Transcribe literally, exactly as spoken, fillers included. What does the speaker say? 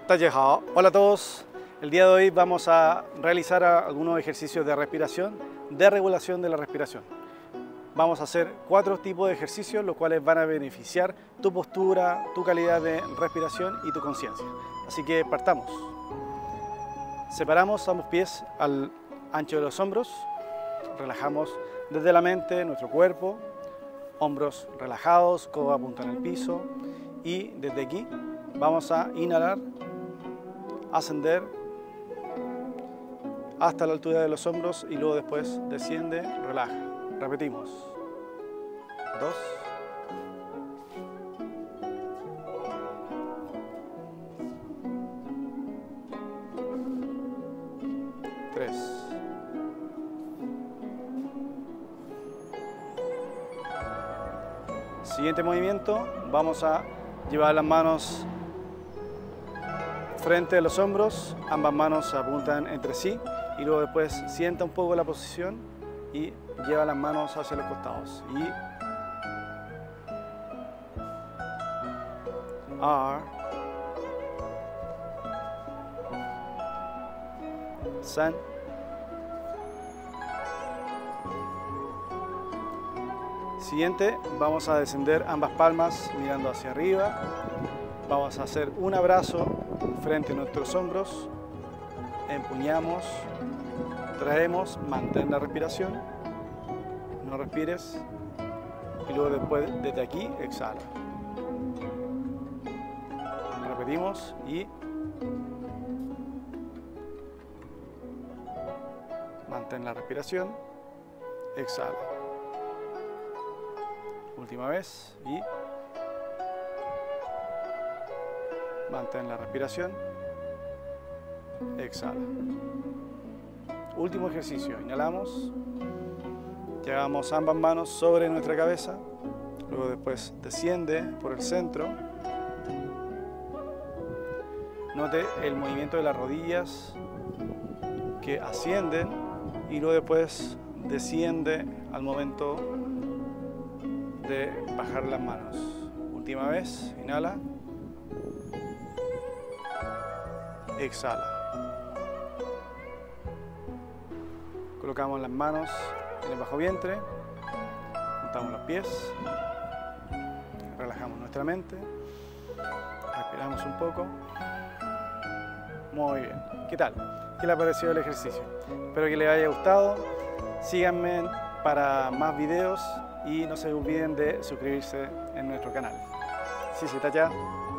Hao. Hola a todos. El día de hoy vamos a realizar algunos ejercicios de respiración, de regulación de la respiración. Vamos a hacer cuatro tipos de ejercicios, los cuales van a beneficiar tu postura, tu calidad de respiración y tu conciencia. Así que partamos. Separamos ambos pies al ancho de los hombros. Relajamos desde la mente nuestro cuerpo. Hombros relajados, codo apunta en el piso. Y desde aquí vamos a inhalar, ascender hasta la altura de los hombros y luego después desciende, relaja. Repetimos. Dos. Tres. Siguiente movimiento, vamos a llevar las manos frente a los hombros, ambas manos apuntan entre sí y luego después sienta un poco la posición y lleva las manos hacia los costados. Y R, San, siguiente, vamos a descender ambas palmas mirando hacia arriba. Vamos a hacer un abrazo frente a nuestros hombros. Empuñamos, traemos, mantén la respiración. No respires. Y luego después, desde aquí, exhala. Repetimos y mantén la respiración. Exhala. Última vez y mantén la respiración. Exhala. Último ejercicio. Inhalamos. Llevamos ambas manos sobre nuestra cabeza. Luego después desciende por el centro. Note el movimiento de las rodillas que ascienden y luego después desciende al momento de bajar las manos. Última vez, inhala. Exhala. Colocamos las manos en el bajo vientre, juntamos los pies, relajamos nuestra mente, respiramos un poco. Muy bien. ¿Qué tal? ¿Qué le ha parecido el ejercicio? Espero que les haya gustado. Síganme para más videos y no se olviden de suscribirse en nuestro canal. Sí, sí, Taya.